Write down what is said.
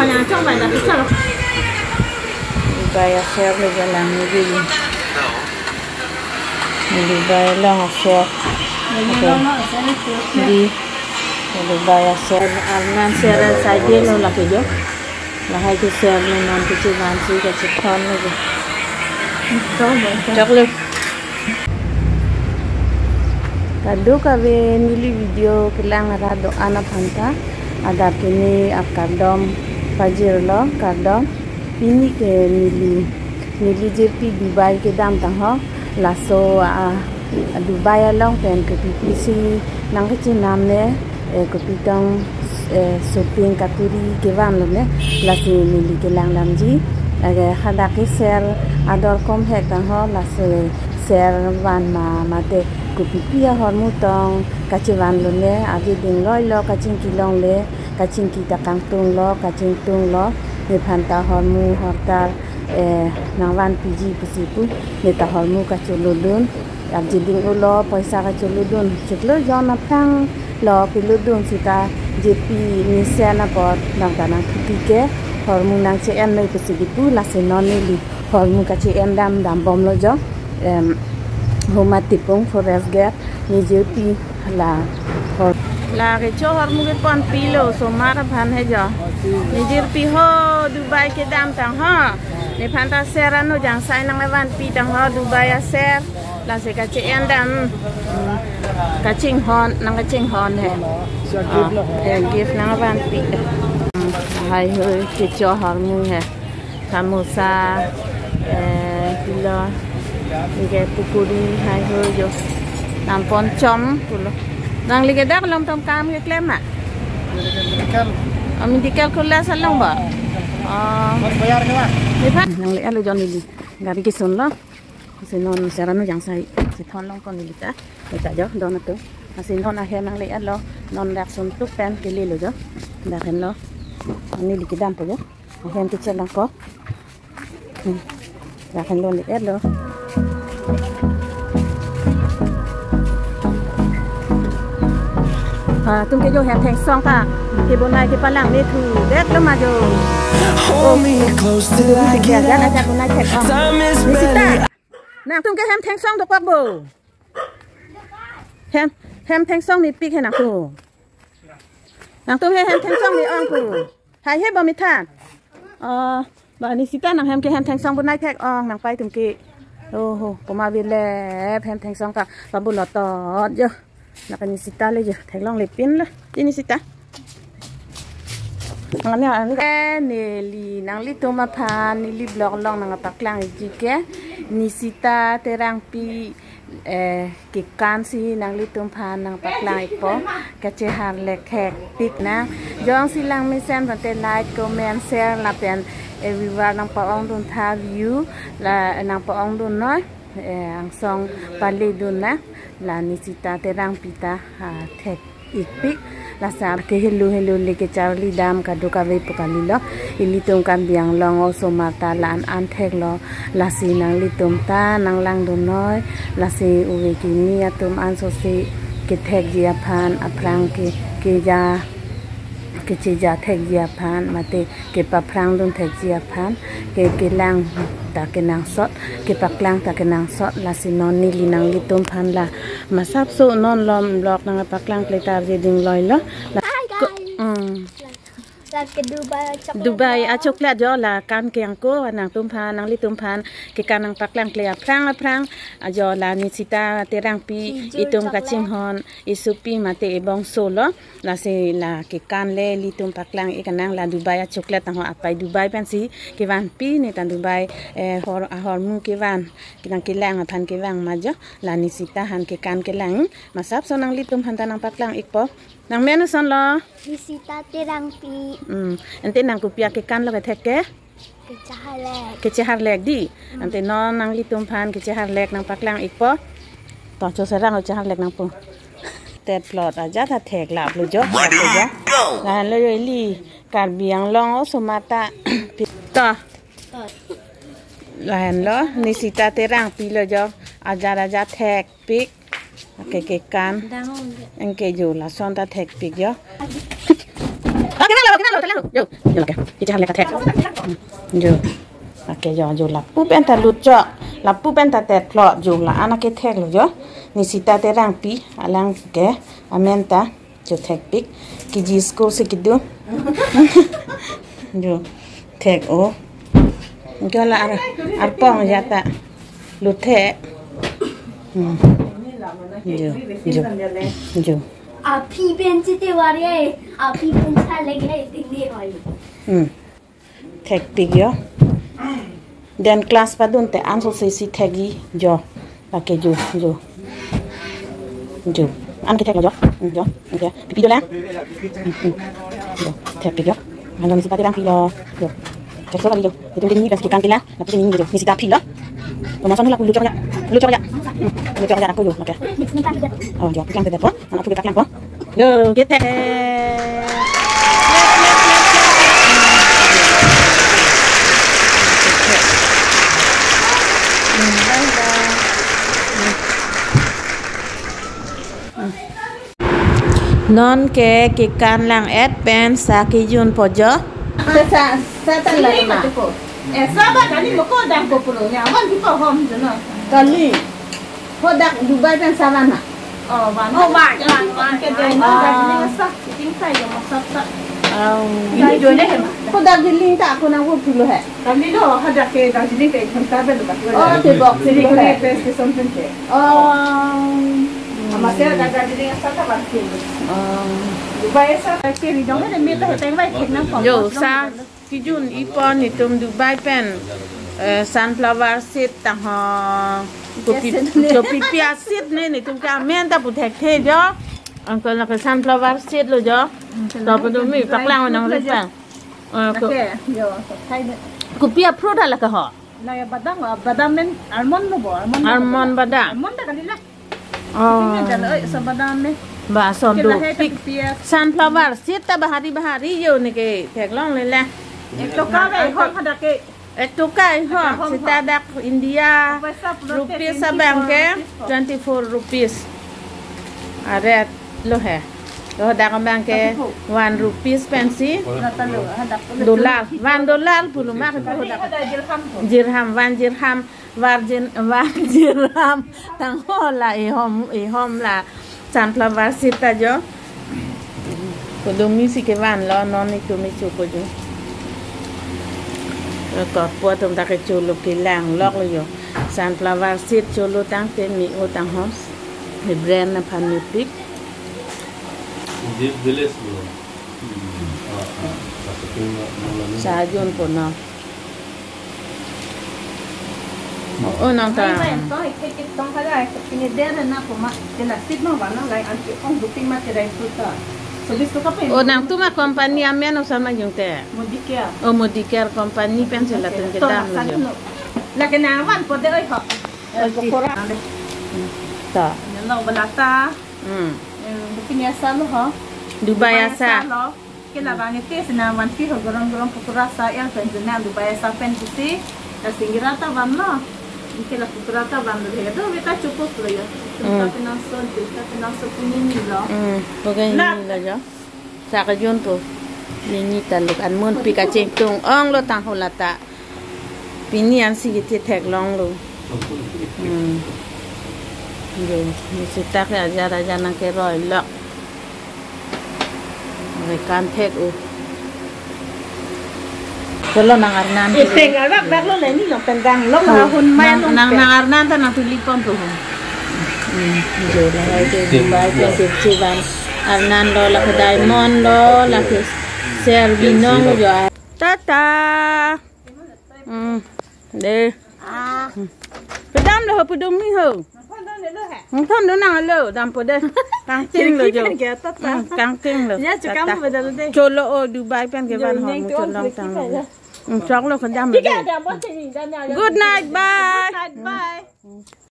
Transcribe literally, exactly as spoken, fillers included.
yang coba dah besar. Dubaya share le jalan ni dulu. Dubaya lang share. Di Dubaya share Arman share saja lo lagi jo. Lah hai tu share ni non tu cuman sih ke ceton lagi. Coklat. Kado kabe nili video kelang ada do anak hanta ada kini akadom pajir lo kadom ini ke nili nili jerti Dubai ke dam tang laso Dubai long pen ke pisi nang ke nam ne ke pitong shopping katuri ke van lo ne lasi nili ke lang lamji aga hada ke ser ador kom hek tang ho laso ser van ma mate kupipia hormu tong kaciwan lo ne agi ding loi lo kacing kilong le kacing kita kangtung lo kacing tung lo ne phanta hormu hortar eh nangwan piji pusipu ne ta hormu kacholudun agi ding lo paisa kacholudun cheklo jona phang lo piludun sita jepi ni sena pot nang tanang kitike hormu nang che en nei pusipu la se noneli hormu kaci en dam dam bom lo jo em Homa tipong forest gap ni jepi la hor la ke cho har mu ke pon pilo so mara phan he jo ni jepi ho Dubai ke dam tang ha ni phan ta serano jang sai nang lewan pi tang ho Dubai a ser la se ka che en dam ka ching hon nang ka ching hon he he give nang lewan pi hai ho ke cho har mu he samosa eh pilo Liga pukuri hai ho jo nampon chom pulo nang liga dak long tom kam ke klem mak amin dikal kula salong ba ah bayar ke mak lipat nang le alo jon lili gari ki son lo sinon serano jang sai si thon long kon lili ta ta jo don tu asinon a he nang le alo non dak son tu pen ke li lo jo dak hen lo ni li ki dam po jo hen ti chelang ko dak hen lo li alo à tung cái vô hẹn thành xong ta cái bộ này cái palang này thử đét lắm mà rồi ôm cái kia ra là bộ này thành xong nàng tung cái hẹn thành xong được quá bù hẹn hẹn thành xong thì pi cái nào bù nàng tung cái hẹn thành xong thì ông bù hay hết bao nhiêu thằng ờ bà này xí ta nàng hẹn cái hẹn thành xong bộ này thành ông nàng bay tung cái ô hồ bộ mà về lẹ hẹn thành xong ta và bộ lọt tọt chưa nak ni sita le je thek long le pin la ini sita ngani ani ne li nang li to ma pha ni li blok long nang paklang ji ke ni sita terang pi eh ki kan si nang li tum pha nang paklang ipo ka che har le khek pik na jong silang me sen van te like comment share la pen everywhere nang pa ong dun tha view la nang pa ong dun noi ang song pali dun na la nisita terang pita ha thek ikpik la sar ke hello hello leke charli dam ka do ka ve pokali lo ilitung kan biang long o so mata lan an thek lo la si nang litum ta nang lang do noi la si uwe ki ni atum an so se ke thek jia phan aprang ke ke ja ke che ja thek jia phan mate ke pa prang dun thek jia phan ke ke lang ta ke nang sot ke paklang ta ke nang sot la sinon ni linang litum phan la masap so non lom blok nang paklang pletar je ding loi lo um ke Dubai Dubai a coklat jo la kan ke angko nang tum phan nang litum phan ke kan nang paklang klea prang prang a jo la ni sita terang pi itum ka ching hon isupi mate bong solo la se la ke kan le litum paklang e kanang la Dubai a coklat tang ho apai Dubai pen si ke van pi ni tan Dubai eh hor a hor mu ke van ke nang ke lang phan ke wang ma jo la ni sita han ke kan ke lang masap so nang litum han tan nang paklang ikpo nang menu son lo Nisita terang pi um ente nang ku pia ke kan lo ke thek ke ke chahalek ke chehar lek di ante non nang litum phan ke chehar lek nang paklang ikpo to cho serang lo chehar lek nang pu tet plot aja tha thek lap lo jo ja la lo li kar biang long o somata ta la lo nisita terang pi lo jo aja aja thek pik ke ke kan en ke jo la son ta thek pik yo cái nào cái nào cái nào yo yo cái cái chả lấy cái thẹt yo ok yo yo là pu pen ta lụt cho là pu pen ta thẹt lọ yo là anh cái thẹt rồi yo ni sita te rang pi alang ke amenta yo thẹt pik ki jisko se kidu yo thẹt o cho là ar ar pong ya ta lụt thẹt yo yo yo à phi bên chỉ tiêu vào đi à phi bên sai lấy cái tình đi rồi hmm thẹt pik yo dan class padun te anso se si thegi jo la ke jo jo jo an ke theg jo jo okay pipi do la jo theg pi jo an non si pati rang pi lo jo theg so la jo itu ni pas ki kan kila na pati ni jo ni si ta pi lo to mason la ku lu cho ya lu cho ya lu cho ya aku jo okay oh jo pikan te po an aku ke paklan po yo ke theg non ke ke kan lang et pen sa ki yun po jo sa sa tan la ma eh sabat kali mo ko dang ko pulo nya wan ki ko hom jono kali ho dak Dubai pen savana oh wan oh wan wan wan ke de no da ni sa ting sai yo mo sa sa au ni jo ne he ho dak diling ta ko na wo pulo he kali do ha da ke da ni ke thon ta be do ba oh te bok se ni ko ne pes ke son pen ke oh ama se da da ni sa ta ba ke oh Dubai sa ke ni dong ne mi ta te bai ke na ko yo sa ki yun ipon ni tum Dubai pen sunflower seed ta ha kopi kopi pia seed ne ni tum ka men ta pu thek the jo an ko na ke sunflower seed lo jo to pa do mi pak lang na le pa ko yo thai ne kopi fruit la ka ho na ya badam badam men almond no bo almond almond bada almond ta kali la oh ni da le sa badam ne ba son do pik pia sunflower seed ta bahari bahari yo ni ke thek long le la to ka be hom ha da ke ek to kai ho sita dak India rupees sa bank ke twenty-four rupees are lo hai lo dak bank ke one rupees pensi dollar one dollar puluh mak ko dak dirham one dirham warjin one dirham tang ho la e hom e hom la sunflower sita jo ko do mi si ke van lo non ni to mi chu ko joก็ปวดตรงตาเกจูลูกกีแรงล็อกเลยอยู่ซันฟลาวาซีดจูลูตั้งเต็มมีโอตังฮอสในแบรนด์นะพันนิพิกชาจุนปนนะโอ้น้องตาไม่ต้องให้คิดต้องเขาได้เป็นเดือนนะผมอ่ะเดี๋ยวสิบโมงวันอะไรอันที่ต้องบุกติ้งมาจะได้สุดอ่ะโอ้นางตัวมาคอมพานีอามีนอุตสาหกรรมแต่ Modicare โอ้ Modicare คอมพานีเป็นสิ่งละตึงกระดามเลยอยู่แล้วก็นาวันพอได้เอ้ยเหรอเออก็โคราชเลยต่อเราเวลาตาอืมเออบุกินยาซาลูกเหรอดูใบยาซา que la van a hacer es una van fijo gorong gorong kukurasa yang penjuna Dubai sa pen sisi la singirata van no y que la kukurata van de do veta cukup lo ya tapi naso tapi naso punya ni lo hmm bukan ini lah jo sakajun tu ini taluk an mun pi ka cheng tung ong lo tang holata pini an si ti thek long lo hmm yo ni si ta ka ja ra ja na ke roi loในการเทคอุก็เรานางอาร์นันเต็งอะไรแบบเราเลยนี่หลงเป็นดังลบมาหุ่นแม่ลงนางนางอาร์นันท่านนางทุลิปอนตัวหุ่นอืมเดี๋ยวเราจะดูใบเป็นสิบสี่วันอาร์นันรอละคือไดมอนด์รอละคือเซอร์วินองอยู่ตาตาอืมเดี๋ยวไปดำเลยเหรอไปดำนี่เหรอมึงทำดูหนังเลยดำไปเด้อกางกิ้งเลยจ้ะกางกิ้งเลยโจโลโอดูใบเป็นกี่วันหอมโจลองตังเลยช็อกเลยคนดำเลย Good night bye Bye.